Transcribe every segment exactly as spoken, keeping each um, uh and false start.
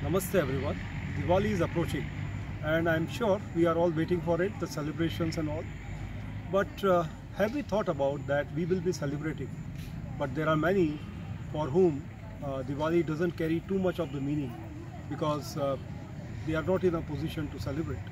Namaste everyone. Diwali is approaching and I'm sure we are all waiting for it, the celebrations and all. But uh, have we thought about that we will be celebrating? But there are many for whom uh, Diwali doesn't carry too much of the meaning because uh, they are not in a position to celebrate.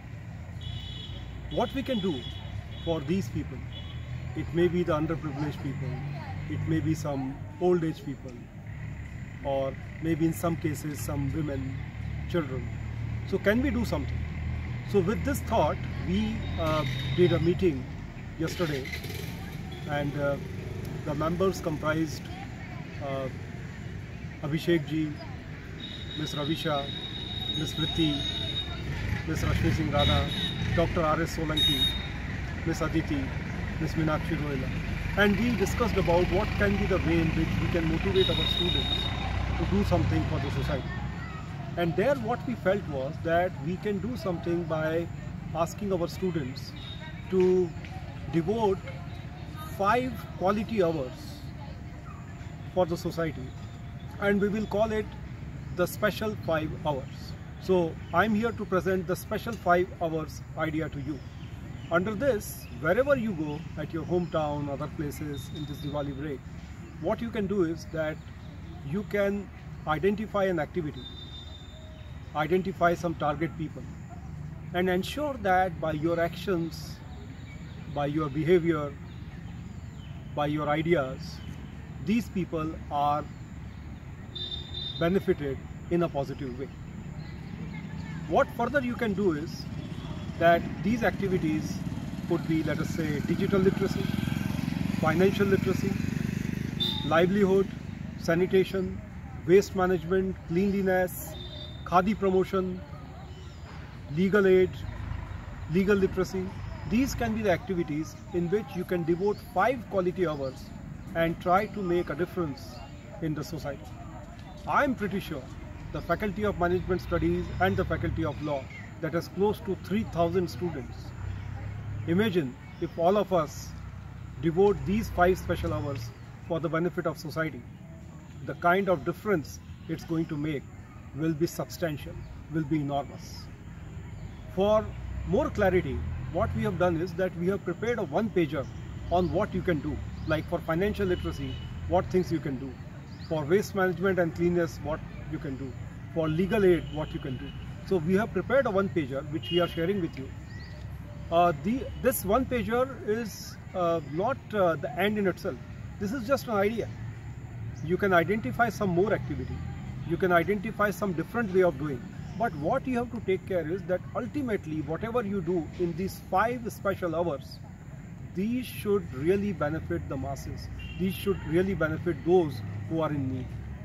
What we can do for these people? It may be the underprivileged people, it may be some old age people, or maybe in some cases some women, children. So can we do something? So with this thought, we uh, did a meeting yesterday, and uh, the members comprised uh, Abhishek ji, Miss Ravisha, Miss Vritti, Miss Rashmi Singh Rana, Doctor R S Solanki, Miss Aditi, Miss Meenakshi Rohila, and we discussed about what can be the way in which we can motivate our students to do something for the society. And there what we felt was that we can do something by asking our students to devote five quality hours for the society, and we will call it the special five hours. So I'm here to present the special five hours idea to you. Under this, wherever you go, at your hometown, other places in this Diwali break, what you can do is that you can identify an activity, identify some target people, and ensure that by your actions, by your behavior, by your ideas, these people are benefited in a positive way. What further you can do is that these activities could be, let us say, digital literacy, financial literacy, livelihood, sanitation, waste management, cleanliness, khadi promotion, legal aid, legal literacy. These can be the activities in which you can devote five quality hours and try to make a difference in the society. I am pretty sure the Faculty of Management Studies and the Faculty of Law, that has close to three thousand students. Imagine if all of us devote these five special hours for the benefit of society. The kind of difference it's going to make will be substantial, will be enormous. For more clarity, what we have done is that we have prepared a one-pager on what you can do, like for financial literacy, what things you can do, for waste management and cleanliness, what you can do, for legal aid, what you can do. So we have prepared a one-pager which we are sharing with you. Uh, the, this one-pager is uh, not uh, the end in itself. This is just an idea. You can identify some more activity. You can identify some different way of doing. But what you have to take care is that ultimately whatever you do in these five special hours, these should really benefit the masses. These should really benefit those who are in need.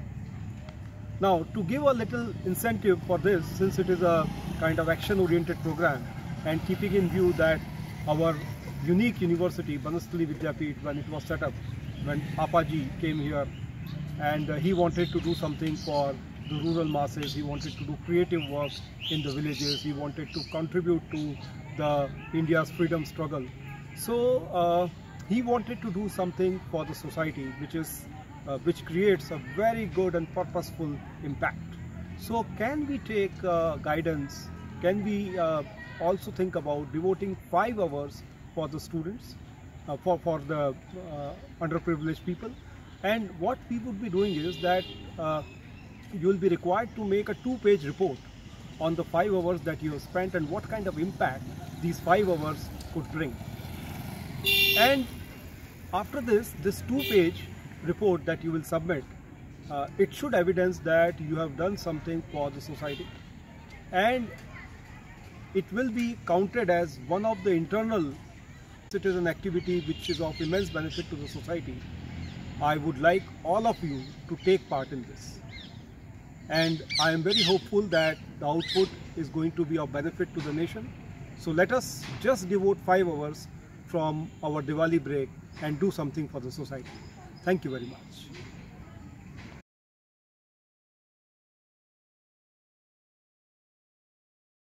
Now, to give a little incentive for this, since it is a kind of action-oriented program, and keeping in view that our unique university, Banasthali Vidyapeeth, when it was set up, when Apaji came here, and uh, he wanted to do something for the rural masses, he wanted to do creative work in the villages, he wanted to contribute to the India's freedom struggle. So uh, he wanted to do something for the society, which is Uh, which creates a very good and purposeful impact. So can we take uh, guidance, can we uh, also think about devoting five hours for the students, uh, for, for the uh, underprivileged people? And what we would be doing is that uh, you will be required to make a two-page report on the five hours that you have spent and what kind of impact these five hours could bring. And after this, this two-page report that you will submit, uh, it should evidence that you have done something for the society, and it will be counted as one of the internal citizen activity which is of immense benefit to the society. I would like all of you to take part in this, and I am very hopeful that the output is going to be of benefit to the nation. So let us just devote five hours from our Diwali break and do something for the society. Thank you very much.